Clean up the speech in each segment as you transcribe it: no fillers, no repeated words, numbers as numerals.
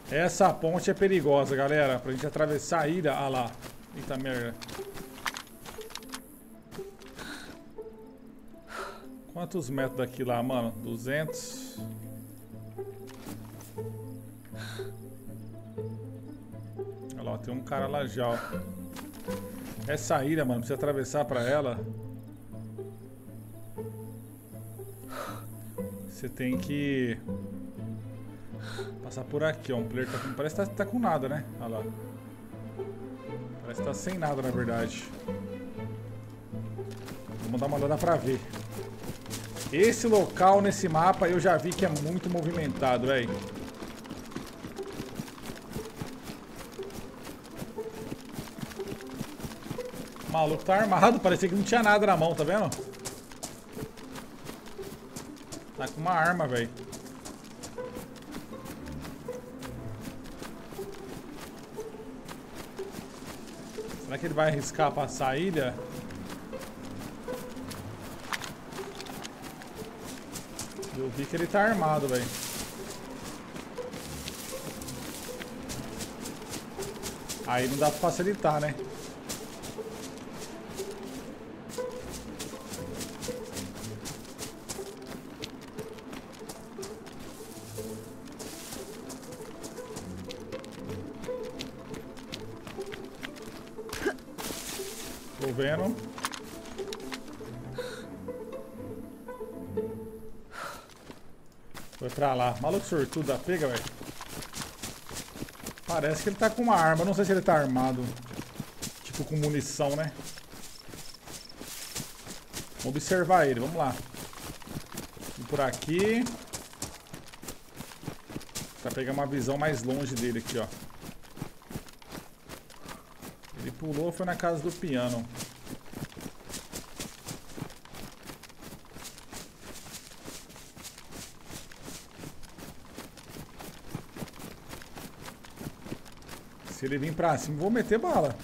Essa ponte é perigosa, galera. Pra gente atravessar a ilha. Ah lá. Eita merda. Quantos metros daqui lá, mano? 200. Olha lá, tem um cara lá já, ó. Essa ilha, mano, precisa atravessar pra ela. Você tem que passar por aqui, ó. Um player tá com... Parece que tá com nada, né? Olha lá. Parece que tá sem nada, na verdade. Vamos dar uma olhada pra ver. Esse local nesse mapa eu já vi que é muito movimentado, velho. O maluco tá armado, parecia que não tinha nada na mão, tá vendo? Tá com uma arma, velho. Será que ele vai arriscar passar a ilha? Eu vi que ele tá armado, velho. Aí não dá pra facilitar, né? Tô vendo. Foi pra lá. Maluco sortudo da pega, velho. Parece que ele tá com uma arma. Não sei se ele tá armado. Tipo com munição, né? Vamos observar ele. Vamos lá. Vamos por aqui. Pra pegar uma visão mais longe dele aqui, ó. Ele pulou, foi na casa do piano. Se ele vir pra cima, vou meter bala.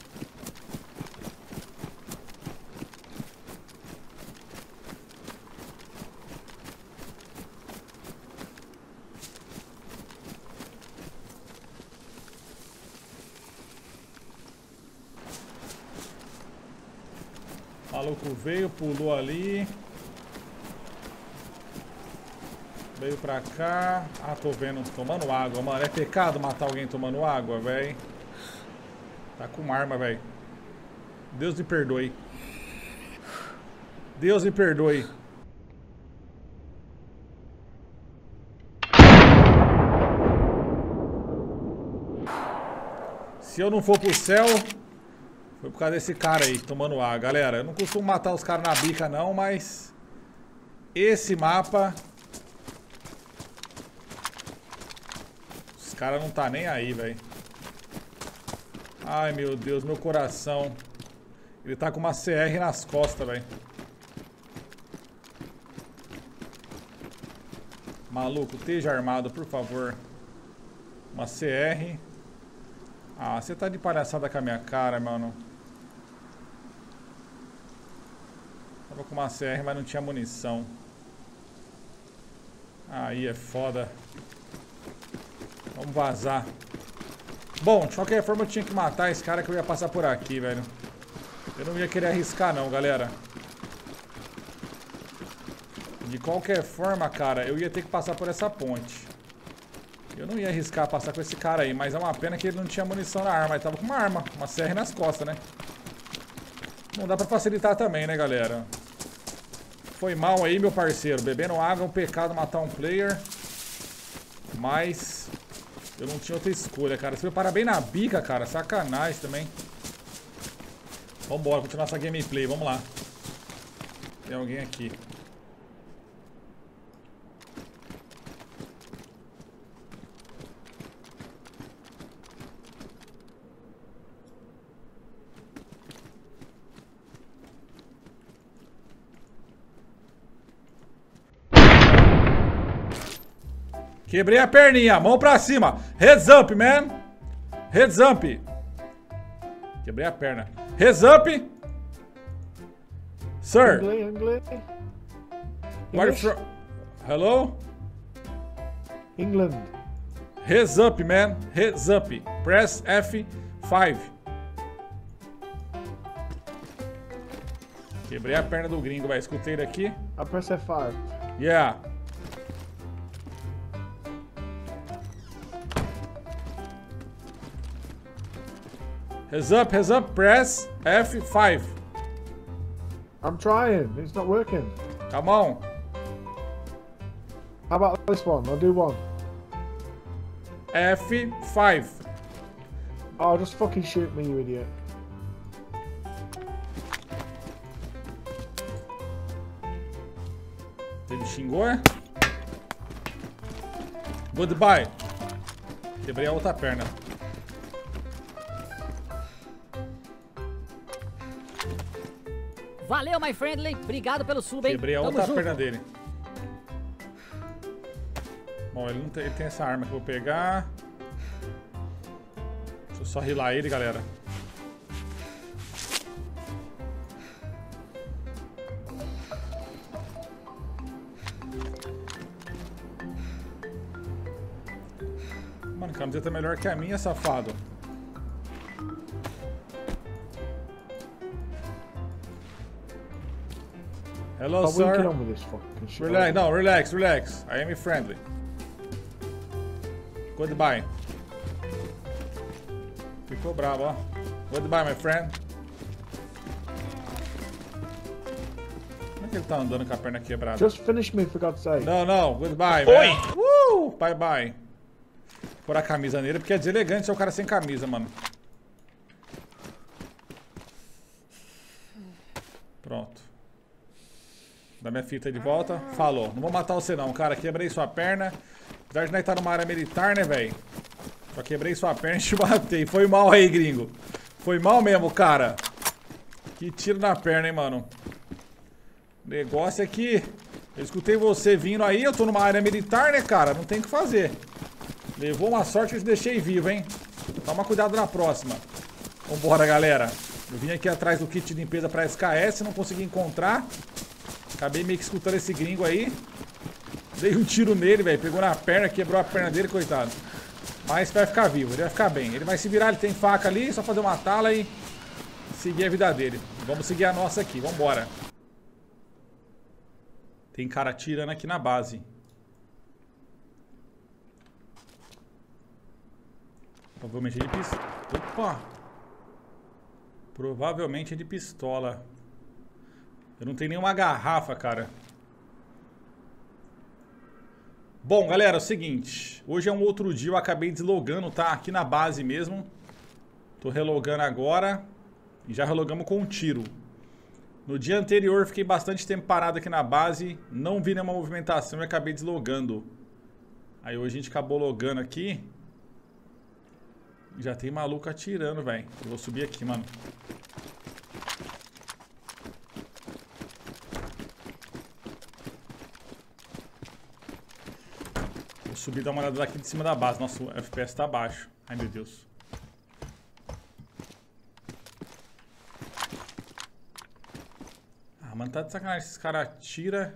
O maluco veio, pulou ali. Veio pra cá. Ah, tô vendo. Tomando água, mano. É pecado matar alguém tomando água, velho. Tá com arma, velho. Deus me perdoe. Deus me perdoe. Se eu não for pro céu, foi por causa desse cara aí, tomando água. Galera, eu não costumo matar os caras na bica, não, mas... Esse mapa... Os caras não tá nem aí, velho. Ai, meu Deus, meu coração. Ele tá com uma CR nas costas, velho. Maluco, esteja armado, por favor. Uma CR. Ah, você tá de palhaçada com a minha cara, mano. Tava com uma CR, mas não tinha munição. Aí é foda. Vamos vazar. Bom, de qualquer forma eu tinha que matar esse cara que eu ia passar por aqui, velho. Eu não ia querer arriscar não, galera. De qualquer forma, cara, eu ia ter que passar por essa ponte. Eu não ia arriscar passar com esse cara aí, mas é uma pena que ele não tinha munição na arma. Ele tava com uma arma, uma CR nas costas, né? Não dá pra facilitar também, né, galera? Foi mal aí, meu parceiro. Bebendo água é um pecado matar um player. Mas... eu não tinha outra escolha, cara. Você foi parar bem na bica, cara. Sacanagem também. Vambora, continuar essa gameplay. Vamos lá. Tem alguém aqui. Quebrei a perninha, mão pra cima. Heads up, man. Heads up. Quebrei a perna. Heads up. Sir. English. Where from? Hello? England. Heads up, man. Heads up. Press F5. Quebrei a perna do gringo, velho. Escutei ele aqui. I press F5. Yeah. Heads up, press F5. I'm trying. It's not working. Come on. How about this one? I'll do one. F5. Oh, just fucking shoot me, you idiot. Ele xingou, é? Goodbye. Quebrei a outra perna. Valeu, my friendly. Obrigado pelo sub, hein? Quebrei a Tamo outra junto. perna dele. Bom, ele, não tem, ele tem essa arma que eu vou pegar. Deixa eu só rilar ele, galera. Mano, a camiseta é melhor que a minha, safado. Hello, But we get sir. on with this fucking shit. Relax, no, relax. I am friendly. Goodbye. Ficou bravo, ó. Goodbye, my friend. Como é que ele tá andando com a perna quebrada? Just finish me, for God's sake. Não, goodbye, Oi! man. Bye, bye. Pôr a camisa nele, porque é deselegante ser o cara sem camisa, mano. Pronto. Dá minha fita aí de volta. Falou. Não vou matar você não, cara. Quebrei sua perna. Apesar de nós estar numa área militar, né, velho? Só quebrei sua perna e te matei. Foi mal aí, gringo. Foi mal mesmo, cara. Que tiro na perna, hein, mano. O negócio é que... Eu escutei você vindo aí. Eu tô numa área militar, né, cara? Não tem o que fazer. Levou uma sorte que eu te deixei vivo, hein? Toma cuidado na próxima. Vambora, galera. Eu vim aqui atrás do kit de limpeza pra SKS. Não consegui encontrar. Acabei meio que escutando esse gringo aí. Dei um tiro nele, velho. Pegou na perna, quebrou a perna dele, coitado. Mas vai ficar vivo, ele vai ficar bem. Ele vai se virar, ele tem faca ali, só fazer uma tala e seguir a vida dele. Vamos seguir a nossa aqui, vambora. Tem cara atirando aqui na base. Provavelmente é de pistola. Opa! Provavelmente é de pistola. Eu não tenho nenhuma garrafa, cara. Bom, galera, é o seguinte. Hoje é um outro dia, eu acabei deslogando, tá? Aqui na base mesmo. Tô relogando agora. E já relogamos com um tiro. No dia anterior, fiquei bastante tempo parado aqui na base. Não vi nenhuma movimentação e acabei deslogando. Aí hoje a gente acabou logando aqui. Já tem maluco atirando, velho. Eu vou subir aqui, mano. Vou subir e dar uma olhada daqui de cima da base. Nossa, o FPS tá baixo. Ai, meu Deus. Ah, mano, tá de sacanagem. Esses caras atiram.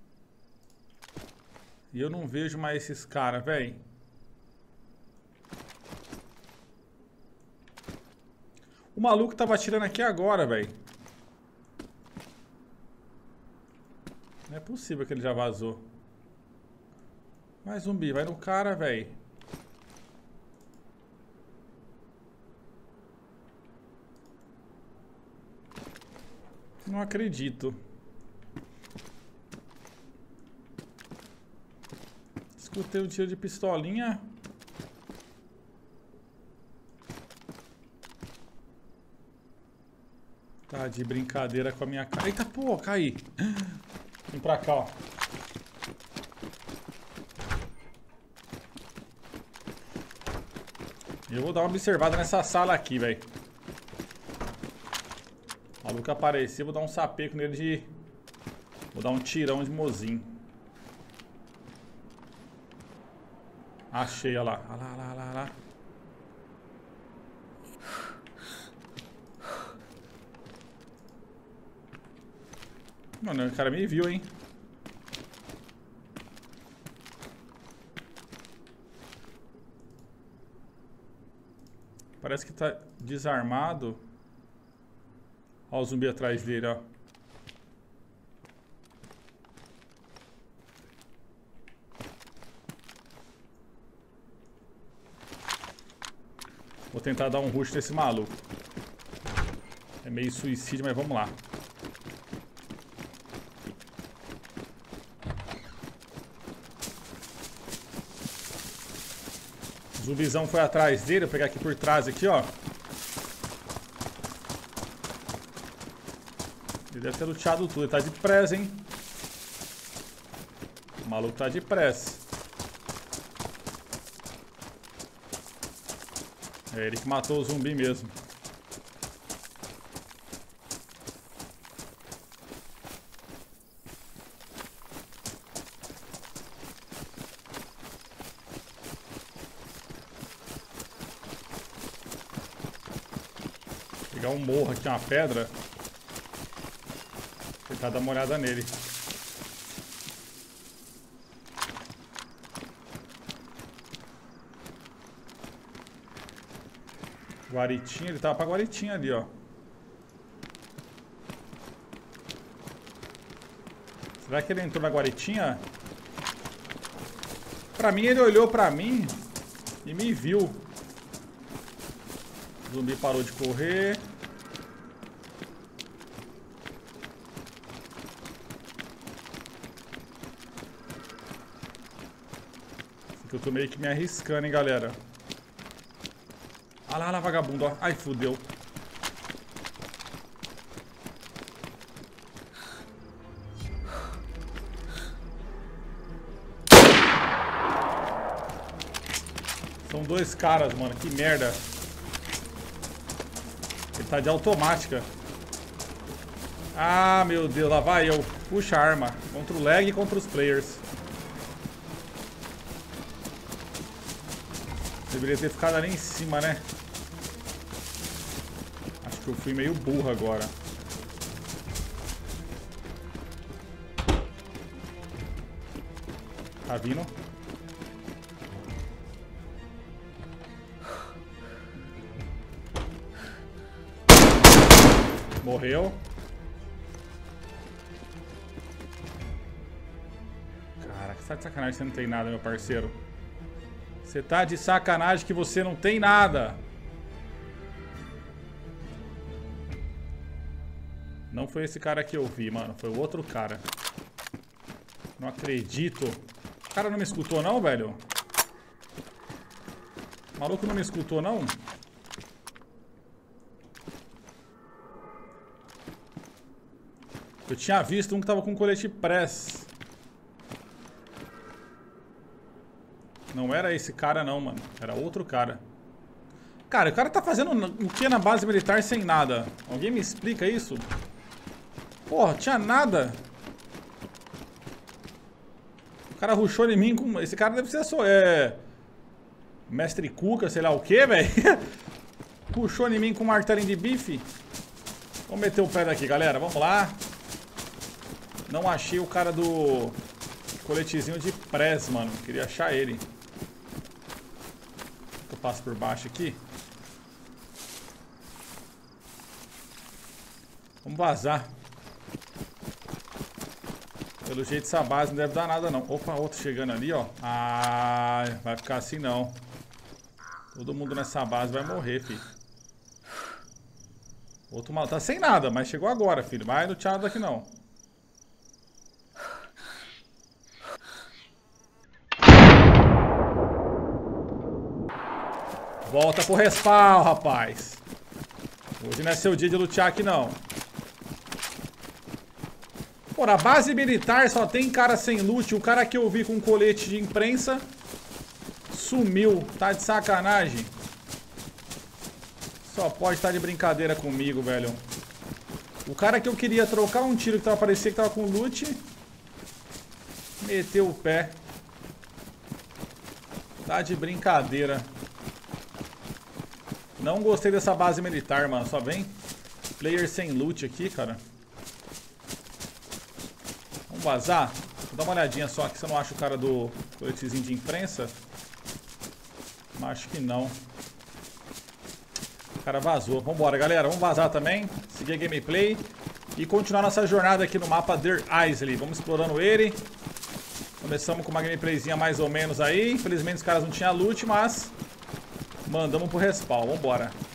E eu não vejo mais esses caras, velho. O maluco tava atirando aqui agora, velho. Não é possível que ele já vazou. Vai, zumbi, vai no cara, velho. Não acredito. Escutei um tiro de pistolinha. Tá de brincadeira com a minha cara. Eita, pô, caí. Vem pra cá, ó. Eu vou dar uma observada nessa sala aqui, velho. O maluco apareceu, vou dar um sapeco nele de... Vou dar um tirão de mozinho. Achei, olha lá. Olha lá, olha lá, olha lá. Mano, o cara me viu, hein? Parece que tá desarmado. Olha o zumbi atrás dele, ó. Vou tentar dar um rush nesse maluco. É meio suicídio, mas vamos lá. O zumbizão foi atrás dele. Vou pegar aqui por trás, aqui, ó. Ele deve ter luteado tudo. Ele tá de pressa, hein? O maluco tá de pressa. É ele que matou o zumbi mesmo. Vou pegar um morro aqui, uma pedra. Tentar dar uma olhada nele. Guaritinha, ele tava pra guaritinha ali, ó. Será que ele entrou na guaritinha? Pra mim, ele olhou pra mim e me viu. O zumbi parou de correr. Esse aqui eu tô meio que me arriscando, hein, galera. Olha lá, vagabundo, ó. Ai, fudeu. São dois caras, mano. Que merda. Ele tá de automática. Ah, meu Deus. Lá vai eu. Puxa a arma. Contra o lag e contra os players. Deveria ter ficado ali em cima, né? Acho que eu fui meio burro agora. Tá vindo? Morreu. Cara, que tá de sacanagem, você não tem nada, meu parceiro. Você tá de sacanagem que você não tem nada. Não foi esse cara que eu vi, mano. Foi o outro cara. Não acredito. O cara não me escutou não, velho? O maluco não me escutou não? Eu tinha visto um que tava com colete press. Não era esse cara não, mano. Era outro cara. Cara, o cara tá fazendo o que na base militar sem nada? Alguém me explica isso? Porra, tinha nada. O cara rushou em mim com... Esse cara deve ser só... Mestre Cuca, sei lá o que, velho. Rushou em mim com um martelinho de bife. Vamos meter o pé daqui, galera. Vamos lá. Não achei o cara do... coletezinho de press, mano. Queria achar ele. Eu passo por baixo aqui. Vamos vazar. Pelo jeito essa base não deve dar nada não. Opa, outro chegando ali, ó. Ah, vai ficar assim não. Todo mundo nessa base vai morrer, filho. Outro mal tá sem nada, mas chegou agora, filho. Vai no tchau daqui não. Volta pro respawn, rapaz. Hoje não é seu dia de lutear aqui, não. Pô, na base militar só tem cara sem loot. O cara que eu vi com colete de imprensa sumiu. Tá de sacanagem. Só pode estar de brincadeira comigo, velho. O cara que eu queria trocar um tiro que tava parecendo que tava com loot meteu o pé. Tá de brincadeira. Não gostei dessa base militar, mano. Só vem player sem loot aqui, cara. Vamos vazar? Vou dar uma olhadinha só aqui se eu não acho o cara do coletezinho de imprensa. Mas acho que não. cara vazou. Vambora, galera. Vamos vazar também. Seguir a gameplay. E continuar nossa jornada aqui no mapa Der Isle. Vamos explorando ele. Começamos com uma gameplayzinha mais ou menos aí. Infelizmente os caras não tinham loot, mas mandamos pro respawn. Vambora.